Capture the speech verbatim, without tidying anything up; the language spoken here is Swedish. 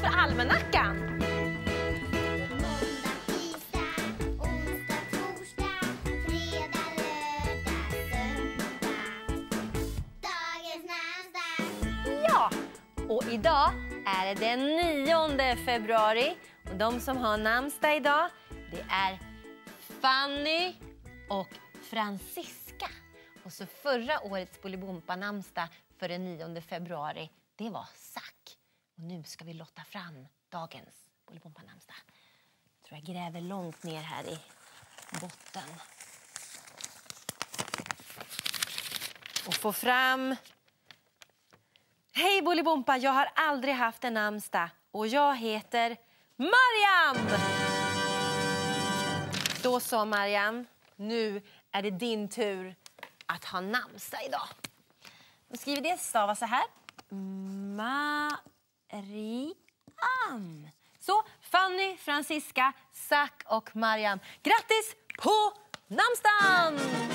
för almanackan! Måndag, tisdag, onsdag, torsdag, fredag, lördag, söndag. Dagens namnsdag. Ja, och idag är det den nionde februari. Och de som har namnsdag idag, det är Fanny och Franziska. Och så förra årets Bolibompa-namnsdag för den nionde februari, det var Zack. Och nu ska vi lotta fram dagens Bolibompa-namnsdag. Jag tror jag gräver långt ner här i botten. Och få fram... Hej Bolibompa, jag har aldrig haft en namnsdag. Och jag heter Mariam! Då sa Mariam, nu är det din tur att ha namnsdag idag. Då skriver det stava så här. Mariam. Så Fanny, Franziska, Zack och Mariam. Grattis på namnsdagen!